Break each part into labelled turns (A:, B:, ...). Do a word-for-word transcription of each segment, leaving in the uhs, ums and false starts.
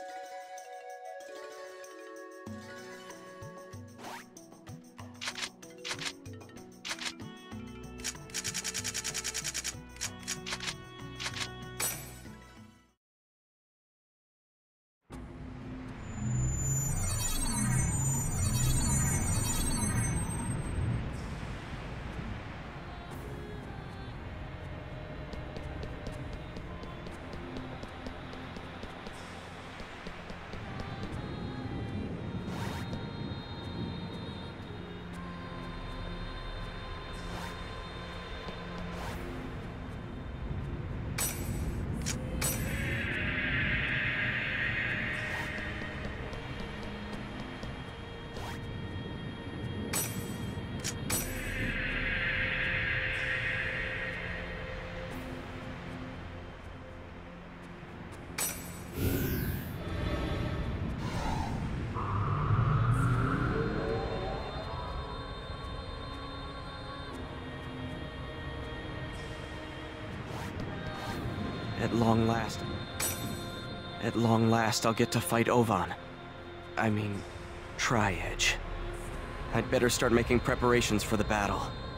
A: At long last... At long last, I'll get to fight Ovan. I mean, Tri-Edge. I'd better start making preparations for the battle.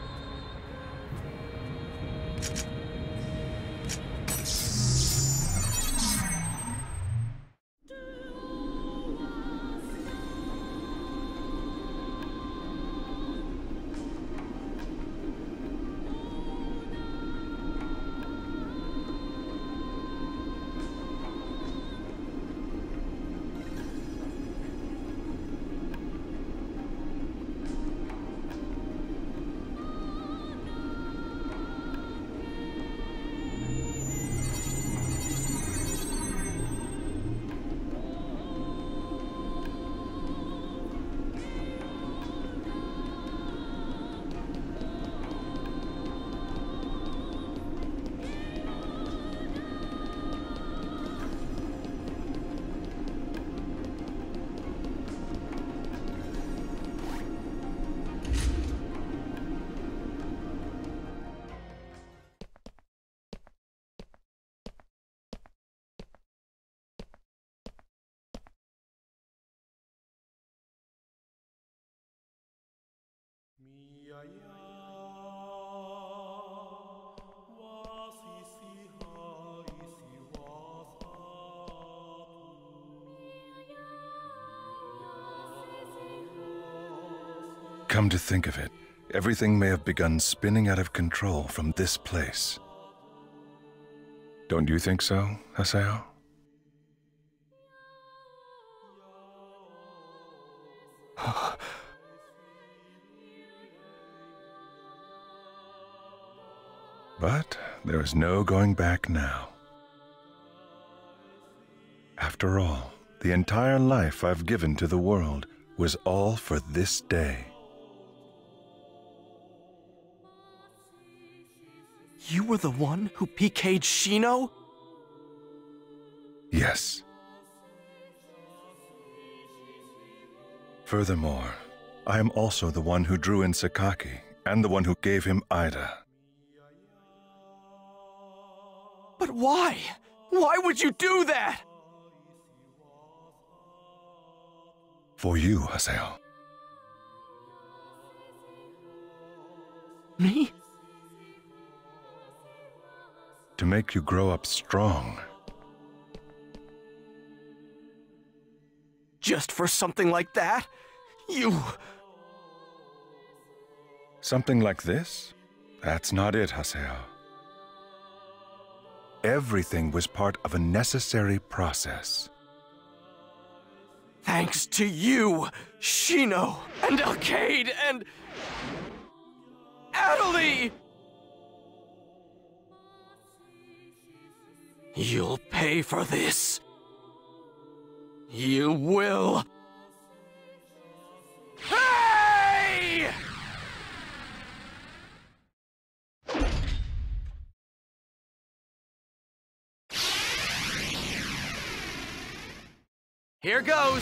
B: Come to think of it, everything may have begun spinning out of control from this place. Don't you think so, Haseo? But there is no going back now. After all, the entire life I've given to the world was all for this day.
A: You were the one who P K'd Shino?
B: Yes. Furthermore, I am also the one who drew in Sakaki, and the one who gave him Ida.
A: But why? Why would you do that?
B: For you, Haseo.
A: Me?
B: To make you grow up strong.
A: Just for something like that? You...
B: Something like this? That's not it, Haseo. Everything was part of a necessary process.
A: Thanks to you, Shino, and Alkaid, and... Adelie! You'll pay for this. You will. Hey! Here goes.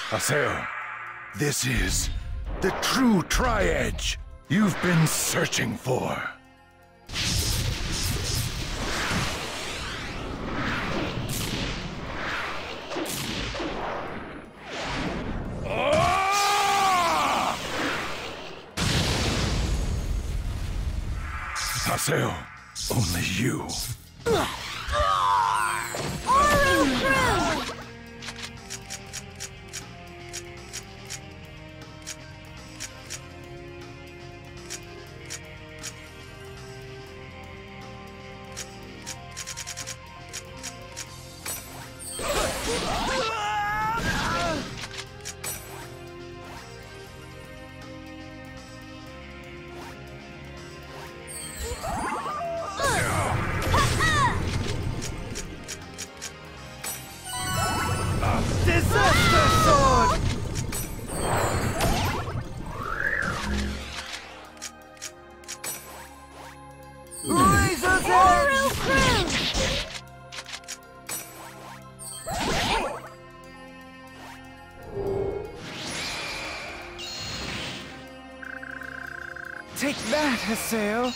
B: Haseo, this is the true Tri-Edge you've been searching for. Haseo, only you.
C: Take that, Haseo.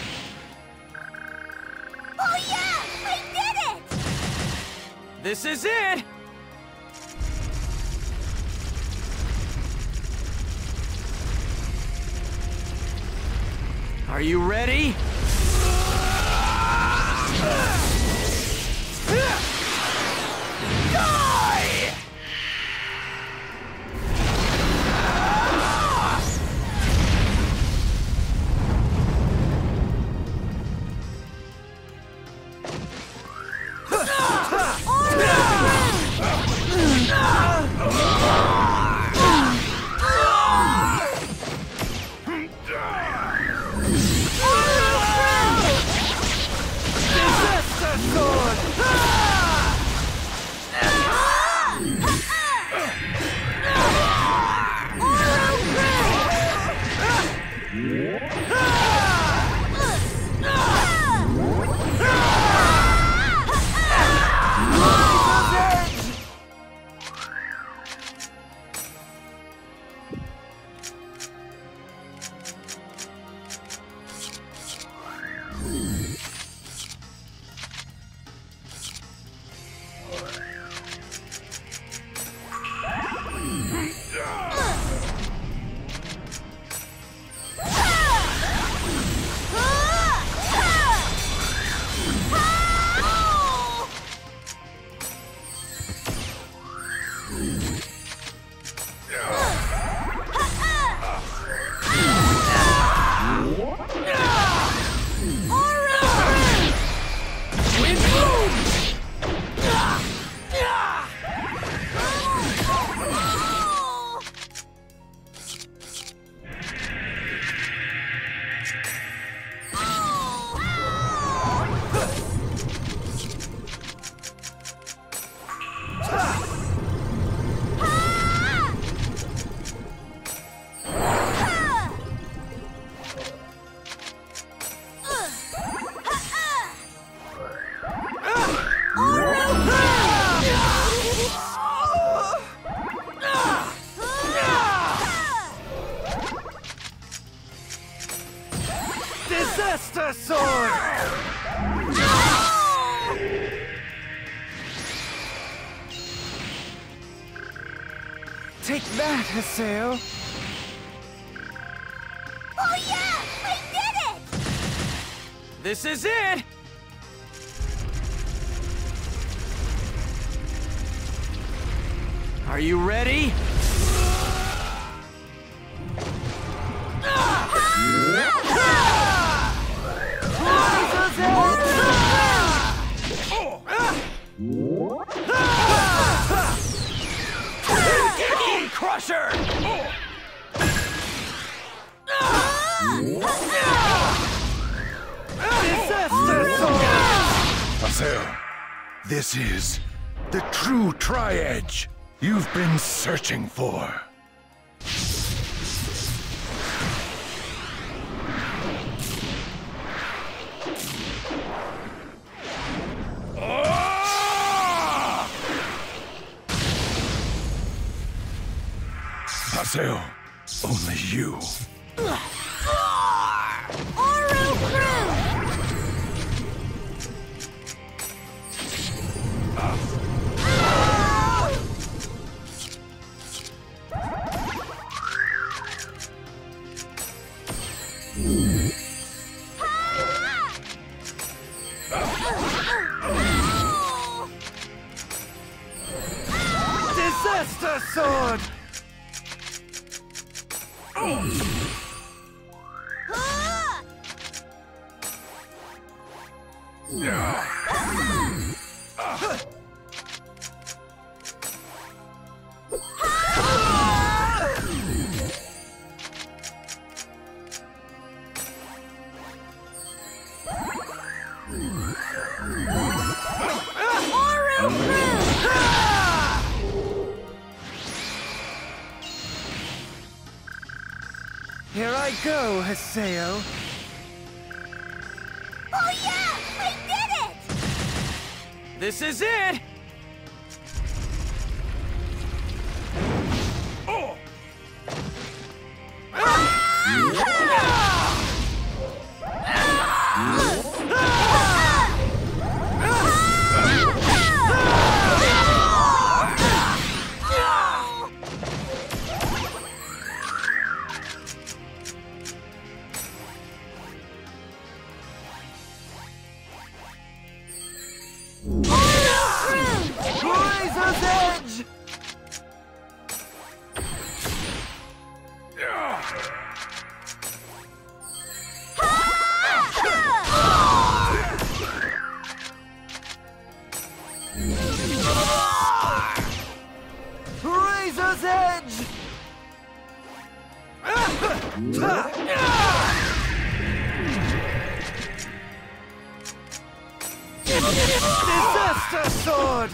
D: Oh yeah! I did it!
A: This is it! Are you ready? Die!
C: Disaster Sword! Take that, Haseo.
D: Oh yeah! I did it!
A: This is it! Are you ready? Crusher!
C: Disaster Sword!
B: Haseo, this is the true Tri-Edge you've been searching for. Haseo, only you.
D: Oru Crew!
C: Disaster sword! Here I go, Haseo.
D: Oh yeah! I did it!
A: This is it!
C: Razor's Edge! Razor's Edge! Disaster sword!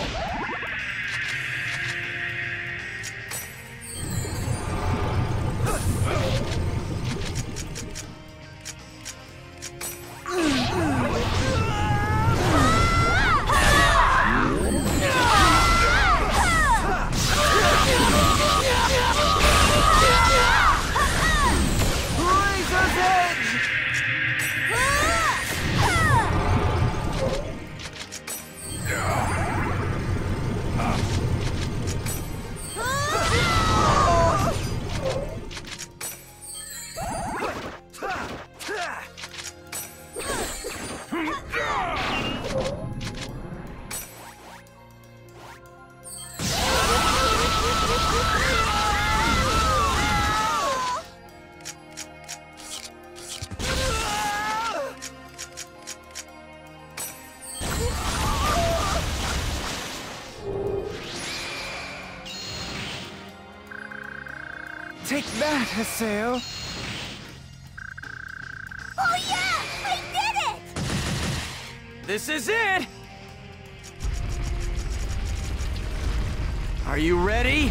C: Razor's Edge! Take that, Haseo.
D: Oh yeah! I did it!
A: This is it! Are you ready?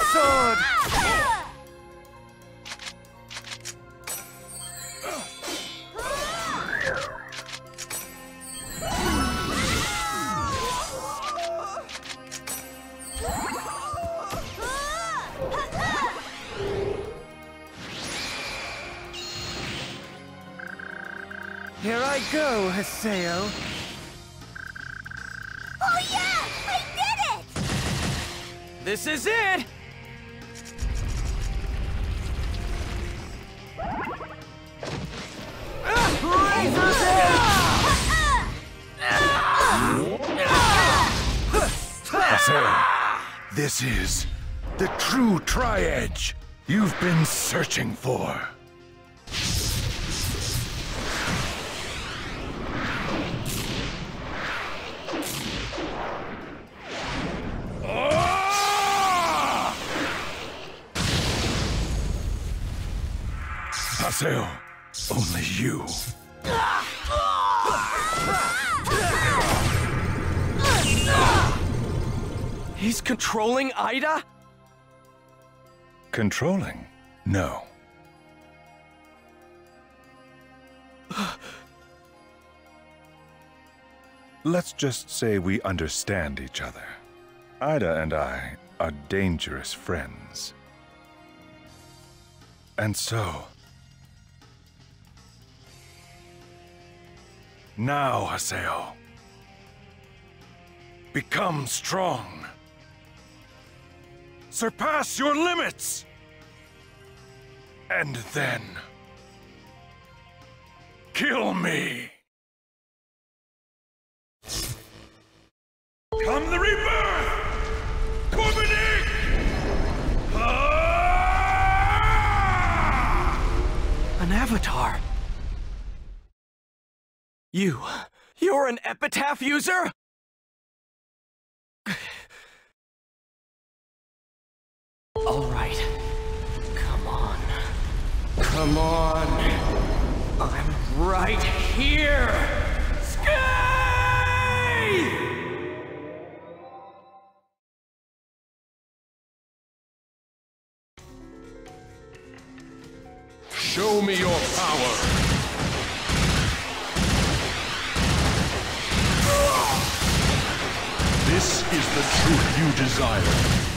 C: sword! Here I go, Haseo.
D: Oh yeah! I did it!
A: This is it!
C: Razor's Edge!
B: Haseo, this is the true Tri-Edge you've been searching for. Haseo, only you.
A: He's controlling Ida?
B: Controlling? No. Let's just say we understand each other. Ida and I are dangerous friends. And so... now, Haseo. Become strong. Surpass your limits! And then... kill me! Come the rebirth! Korvanik! Ah!
A: An avatar? You... you're an epitaph user? All right. Come on. Come on. I'm right here! Skye!
E: Show me your power! This is the truth you desire.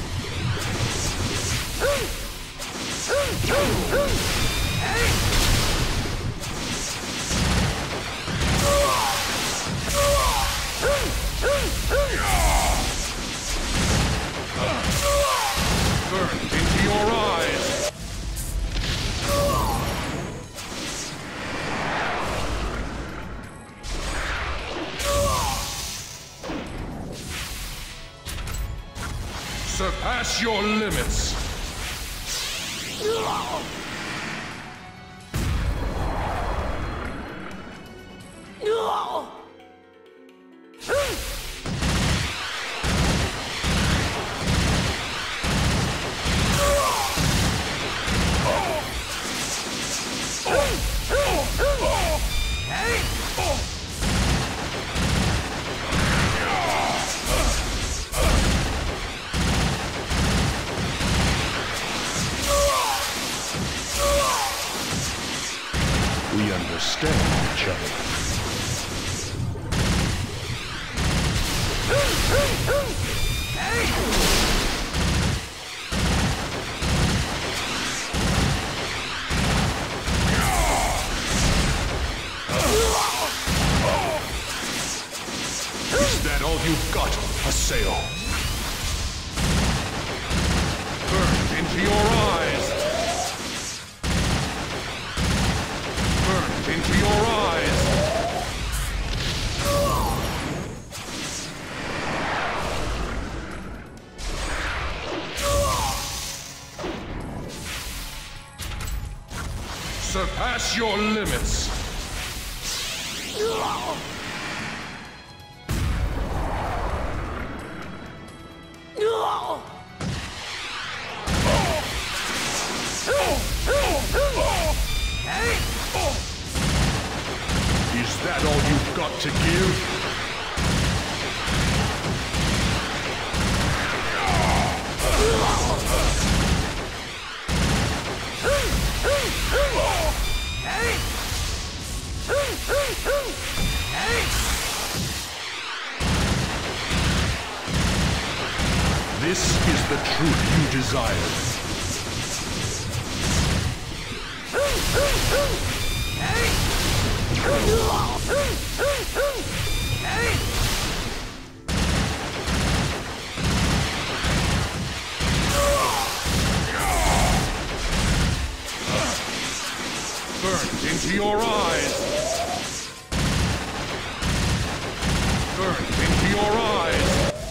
E: Burn into your eyes! Surpass your limits! We understand each other. Is that all you've got, Haseo? Burn into your eyes! Into your eyes! Surpass your limits! Is that all you've got to give? desired. Burned into your eyes. Burned into your eyes.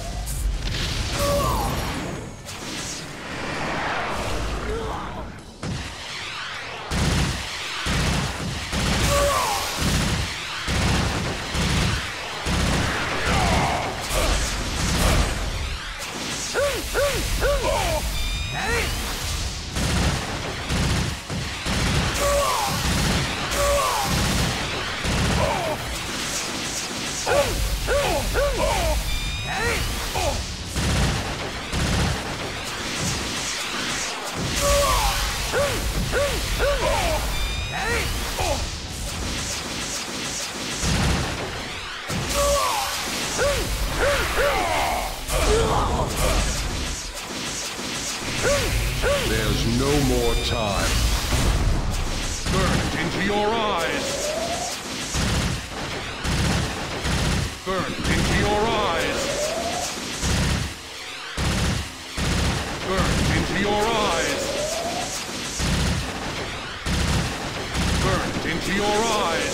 E: There's no more time. Burned into your eyes. Burned into your eyes. Burned into your eyes. Burned into your eyes.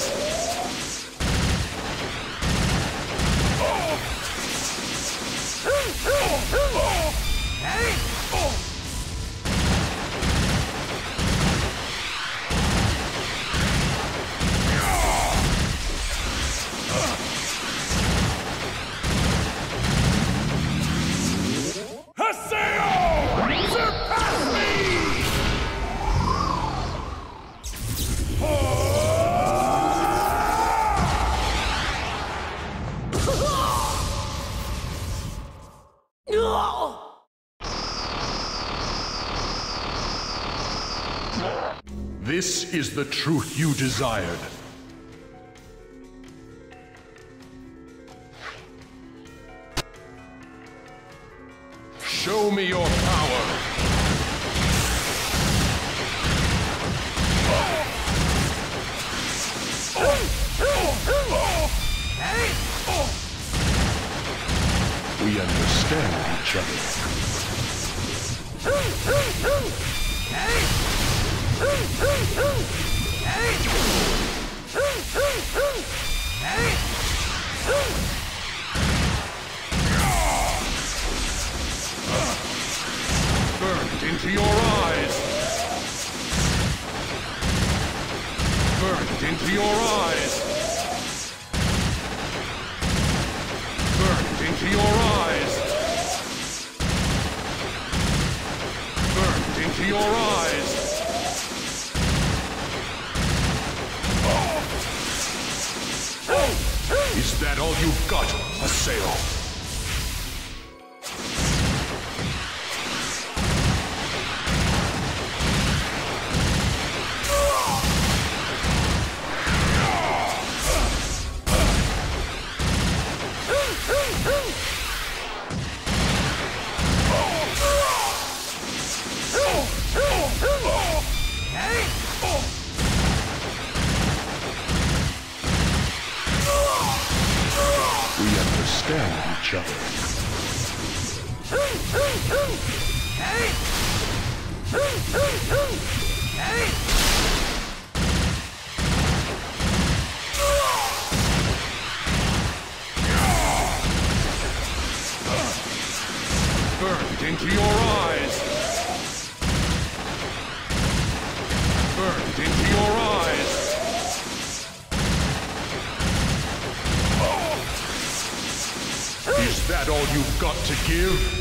E: This is the truth you desired. Show me your power. We understand each other. Burned into your eyes. Burned into your eyes. Burned into your eyes. Burned into your eyes. Is that all you've got, Haseo? Understand each other. Burned into your eyes. Burned into your eyes. Is that all you've got to give?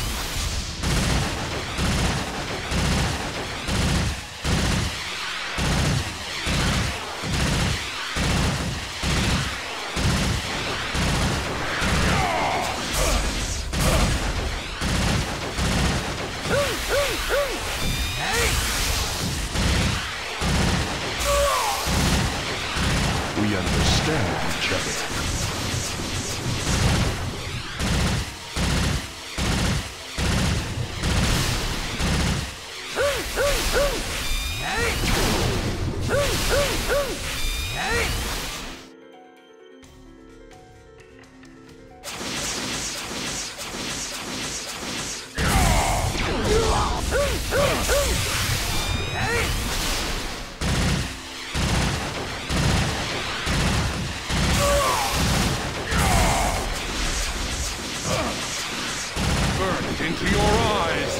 E: We understand each other. Burnt into your eyes!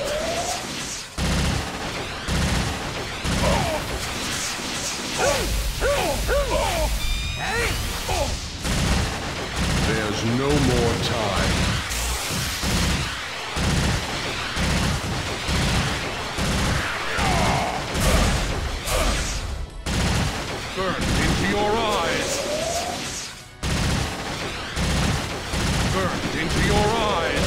E: There's no more time. Burnt into your eyes! Burnt into your eyes!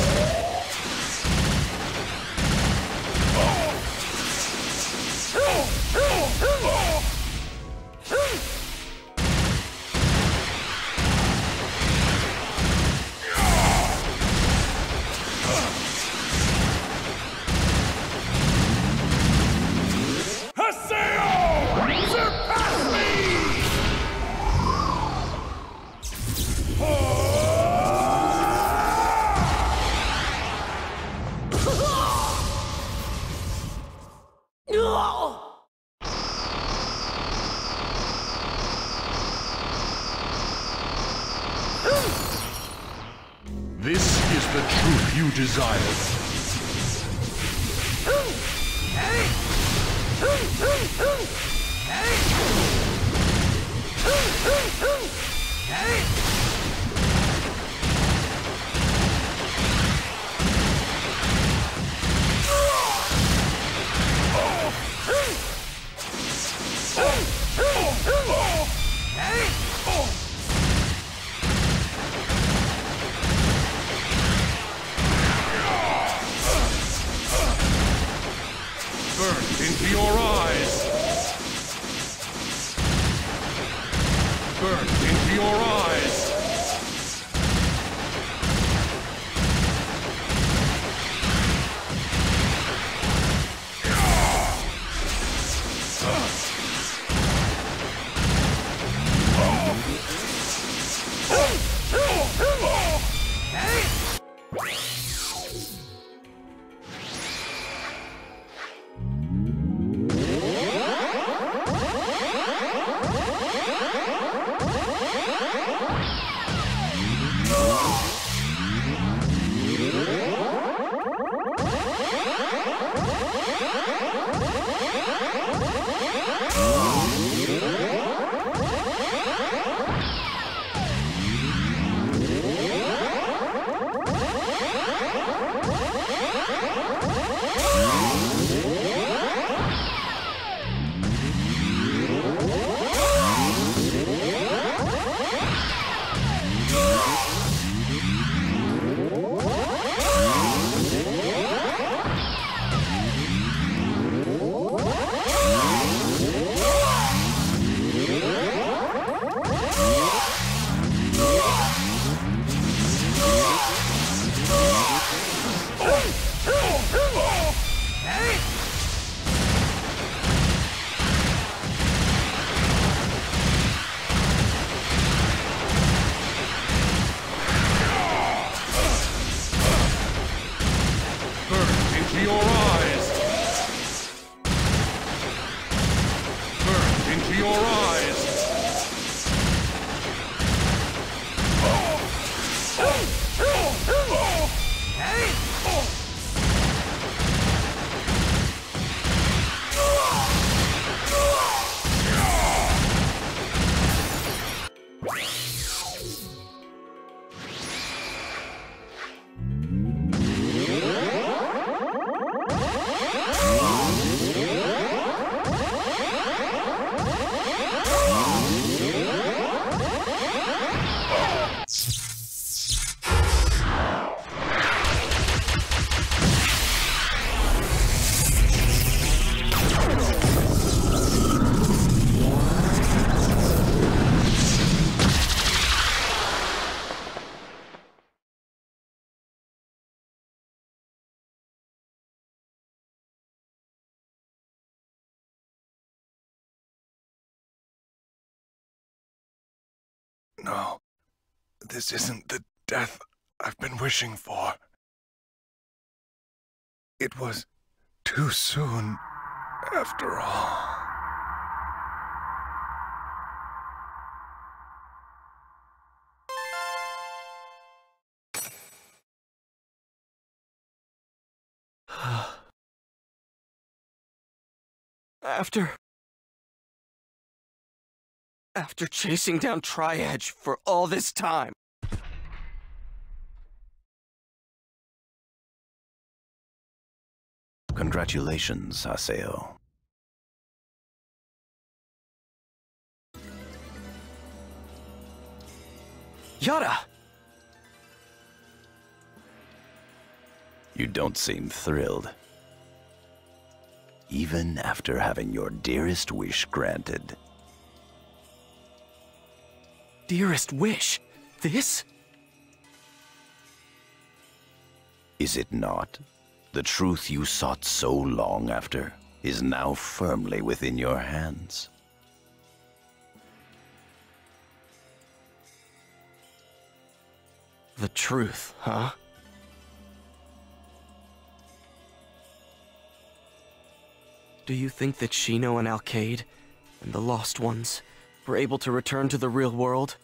E: This is the truth you desired. Burnt into your eyes! Burnt into your eyes!
B: No, this isn't the death I've been wishing for. It was too soon, after all.
A: After... After chasing down Tri-Edge for all this time.
F: Congratulations, Haseo.
A: Yara!
F: You don't seem thrilled. Even after having your dearest wish granted.
A: Dearest wish? This?
F: Is it not? The truth you sought so long after is now firmly within your hands.
A: The truth, huh? Do you think that Shino and Alkaid, and the Lost Ones, were able to return to the real world?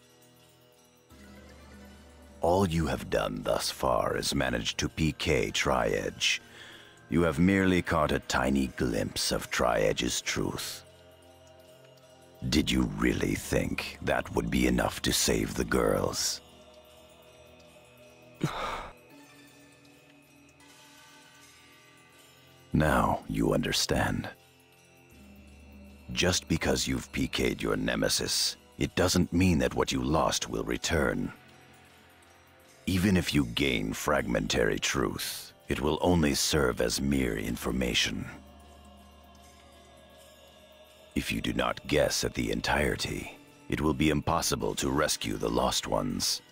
F: All you have done thus far is manage to P K Tri-Edge. You have merely caught a tiny glimpse of Tri-Edge's truth. Did you really think that would be enough to save the girls? Now you understand. Just because you've P K'd your nemesis, it doesn't mean that what you lost will return. Even if you gain fragmentary truth, it will only serve as mere information. If you do not guess at the entirety, it will be impossible to rescue the Lost Ones.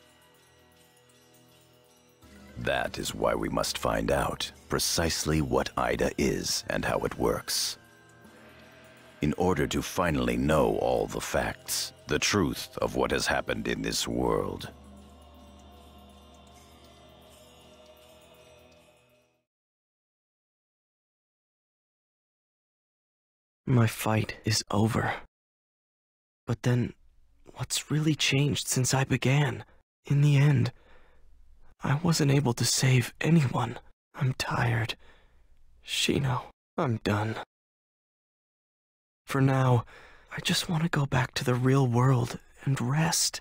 F: That is why we must find out precisely what Ida is and how it works. In order to finally know all the facts, the truth of what has happened in this world.
A: My fight is over. But then, what's really changed since I began? In the end, I wasn't able to save anyone. I'm tired. Shino, I'm done. For now, I just want to go back to the real world and rest.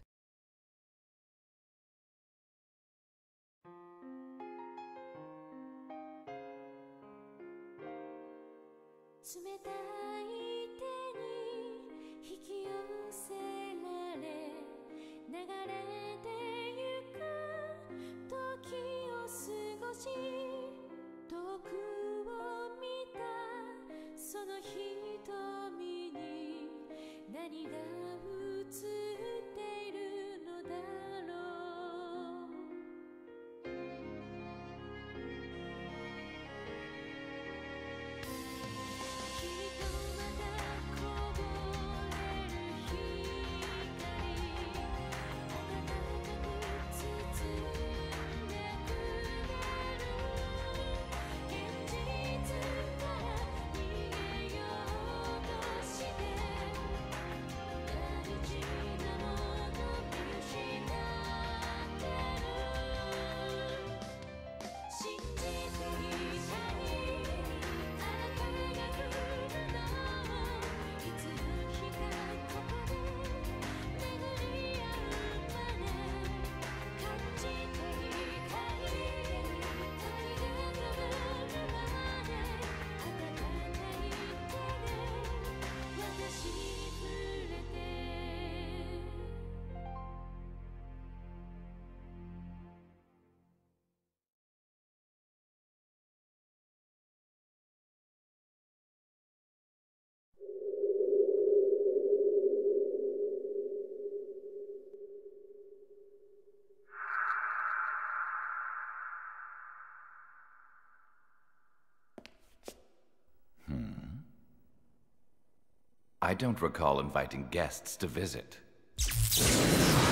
G: I don't recall inviting guests to visit.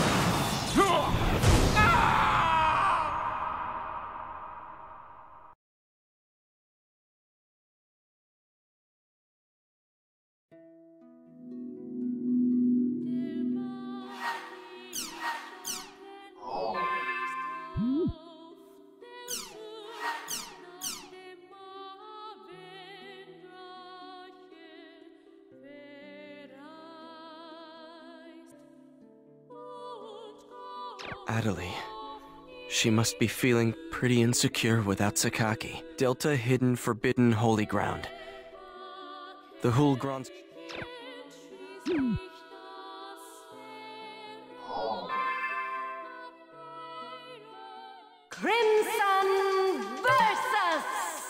A: Adelie. She must be feeling pretty insecure without Sakaki. Delta Hidden Forbidden Holy Ground. The Hulgrons...
G: Crimson versus...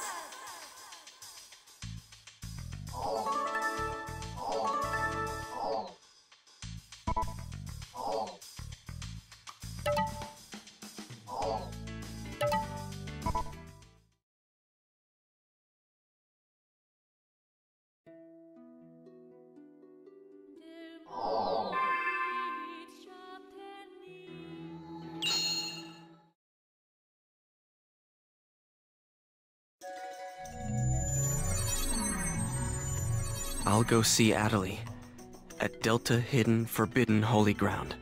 A: I'll go see Adelie at Delta Hidden Forbidden Holy Ground.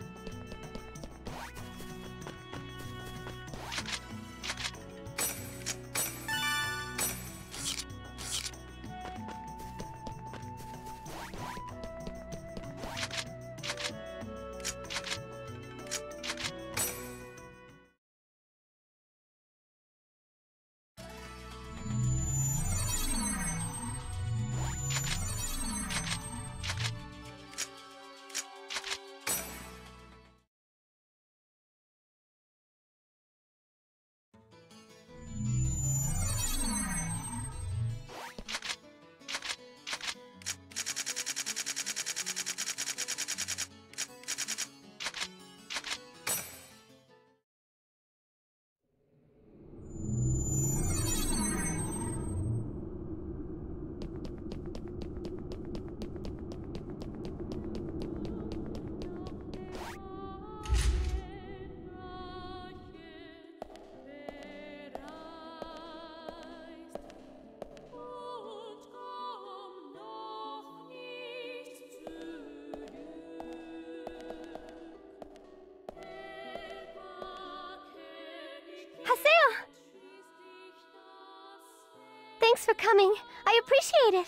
D: Thanks for coming. I appreciate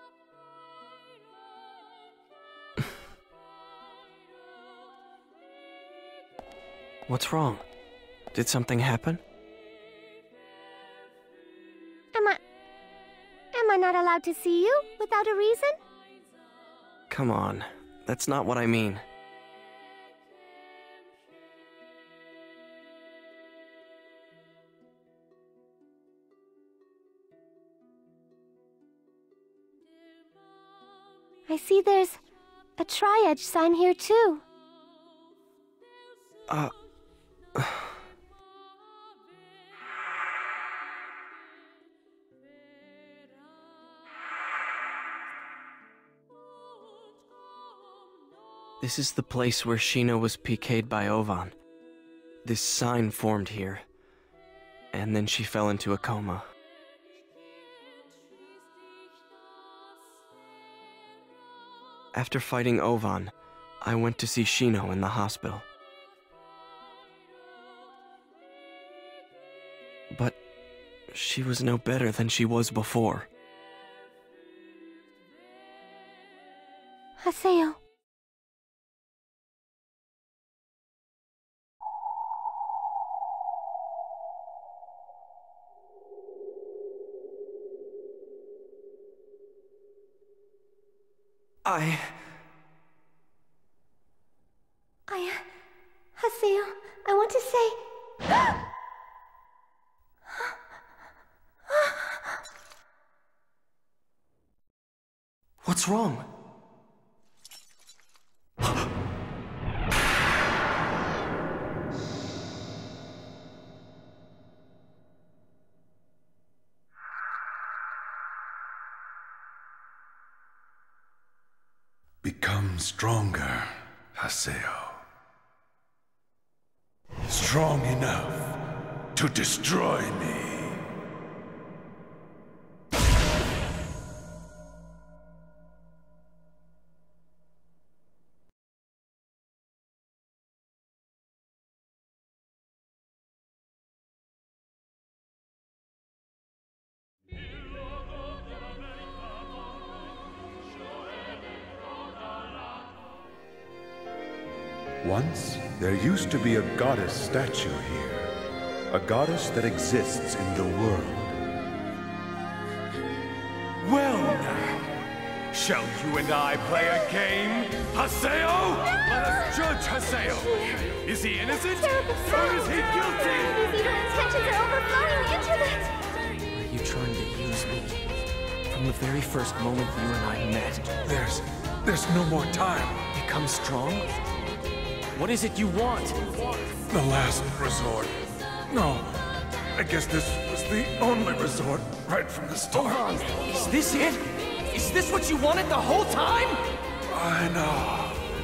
D: it.
A: What's wrong? Did something happen?
D: Am I... Am I not allowed to see you without a reason?
A: Come on. That's not what I mean.
D: I see there's a Tri-Edge sign here too.
A: Uh... This is the place where Shino was P K'd by Ovan. This sign formed here, and then she fell into a coma. After fighting Ovan, I went to see Shino in the hospital. But she was no better than she was before.
D: Haseo.
A: I...
D: I... Haseo, I want to say...
A: What's wrong?
B: Become stronger, Haseo. Strong enough to destroy me. Once, there used to be a goddess statue here. A goddess that exists in the world.
E: Well now, shall you and I play a game? Haseo? Let us judge Haseo. Is he innocent? Or is he guilty?
D: His evil intentions are overflowing the internet!
A: Are you trying to use me? From the very first moment you and I met.
E: There's... there's no more time.
A: Become strong? What is it you want?
E: The last resort. No, I guess this was the only resort right from the start.
A: Hold on, is this it? Is this what you wanted the whole time?
E: I know.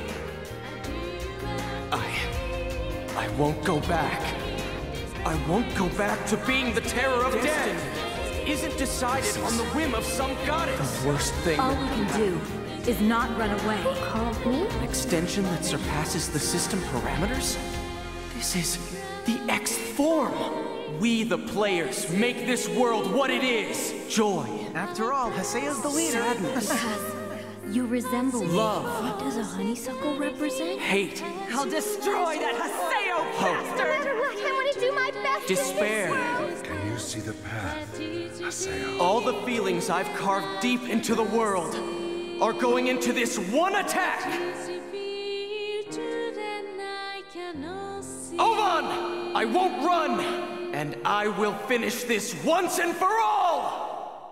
A: I... I won't go back. I won't go back to being the terror of death. Isn't decided on the whim of some goddess. The worst thing.
G: All we can do is not run away.
D: Who called me?
A: An extension that surpasses the system parameters? This is the X form. We, the players, make this world what it is. Joy.
C: After all, Haseo's the leader.
A: Sadness.
G: You resemble me.
A: Love.
G: What does a honeysuckle represent?
A: Hate.
G: I'll destroy that Haseo
D: No matter what, I want to do my best
A: Despair.
D: in this world.
B: Can you see the path, Haseo?
A: All the feelings I've carved deep into the world are going into this one attack. Ovan! I won't run! And I will finish this once and for all!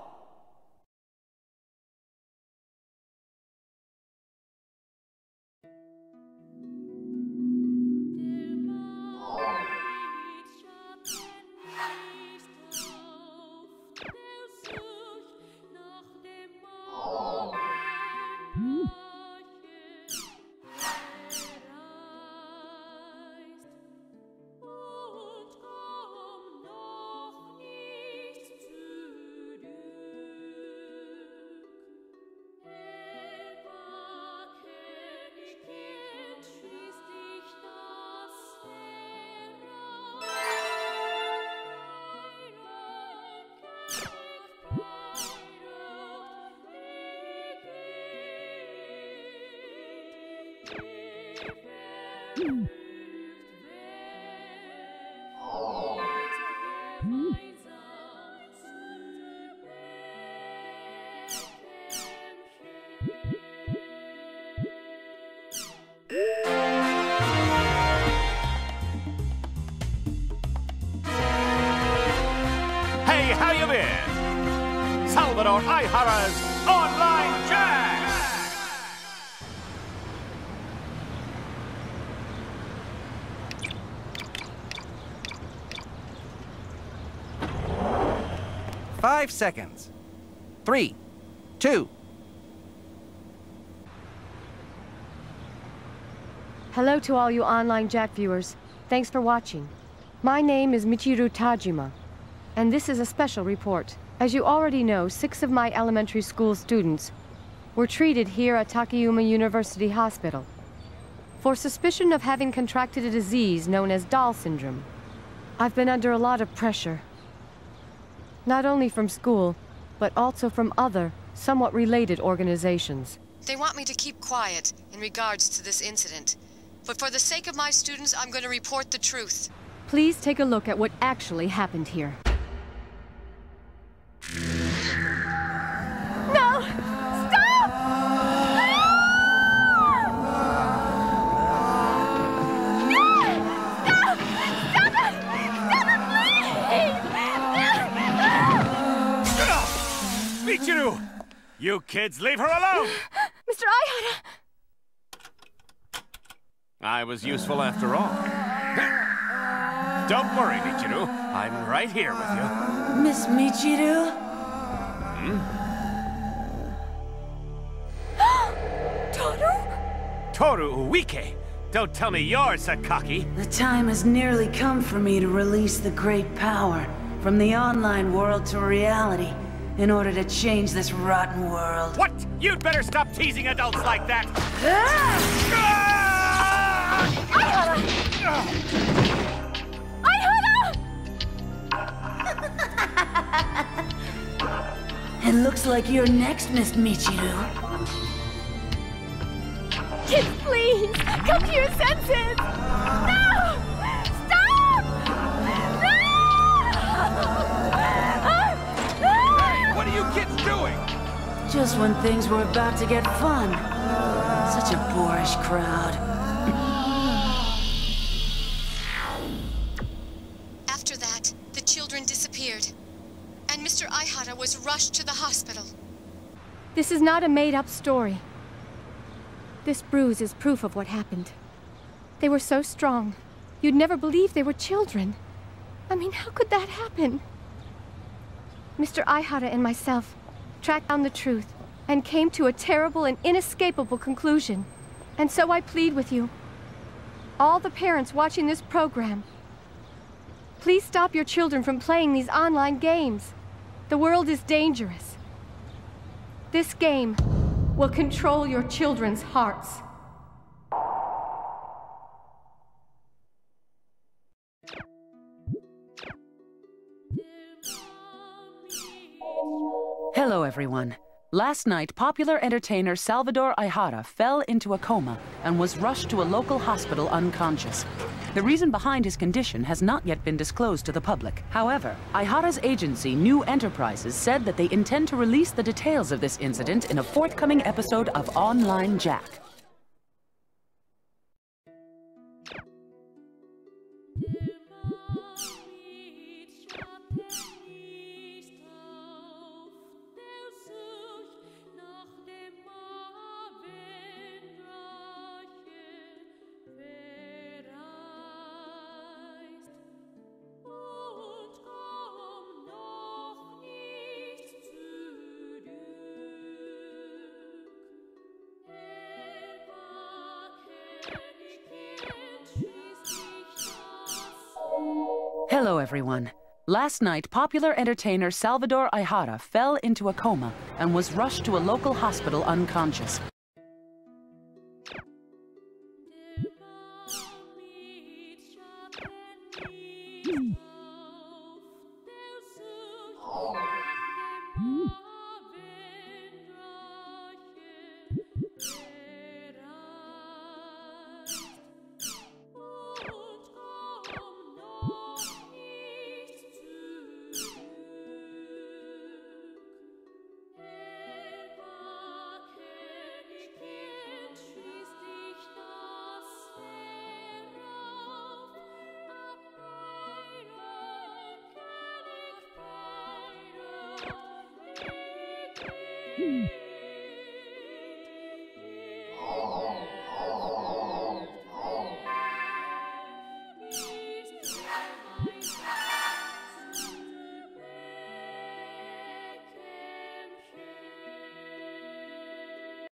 H: Hey, how you been? Salvador Aihara's Online Jack!
C: Five seconds. Three, two.
I: Hello to all you Online Jack viewers. Thanks for watching. My name is Michiru Tajima, and this is a special report. As you already know, six of my elementary school students were treated here at Takayuma University Hospital for suspicion of having contracted a disease known as Dahl syndrome. I've been under a lot of pressure, not only from school, but also from other, somewhat related organizations.
J: They want me to keep quiet in regards to this incident. But for the sake of my students, I'm going to report the truth.
I: Please take a look at what actually happened here.
D: No! Stop! No! Stop! Stop it! Stop it, please!
H: Michiru! You kids, leave her alone!
D: Mister Aihara!
H: I was useful after all. Don't worry, Michiru. I'm right here with you.
G: Miss Michiru?
H: Hmm?
D: Toru?
H: Toru Uike! Don't tell me you're Sakaki!
K: The time has nearly come for me to release the great power from the online world to reality in order to change this rotten world.
H: What? You'd better stop teasing adults like that!
D: Aihara! Aihara!
K: It looks like you're next, Miss Michiru.
D: Kids, please! Come to your senses! No! Stop!
C: Hey, what are you kids doing?
K: Just when things were about to get fun. Such a boorish crowd.
J: After that, the children disappeared, and Mister Aihara was rushed to the hospital.
I: This is not a made-up story. This bruise is proof of what happened. They were so strong, you'd never believe they were children. I mean, how could that happen? Mister Aihara and myself tracked down the truth and came to a terrible and inescapable conclusion. And so I plead with you, all the parents watching this program, please stop your children from playing these online games. The world is dangerous. This game will control your children's hearts.
L: Hello, everyone. Last night, popular entertainer Salvador Aihara fell into a coma and was rushed to a local hospital unconscious. The reason behind his condition has not yet been disclosed to the public. However, Aihara's agency, New Enterprises, said that they intend to release the details of this incident in a forthcoming episode of Online Jack. Hello, everyone. Last night, popular entertainer Salvador Aihara fell into a coma and was rushed to a local hospital unconscious. Hmm.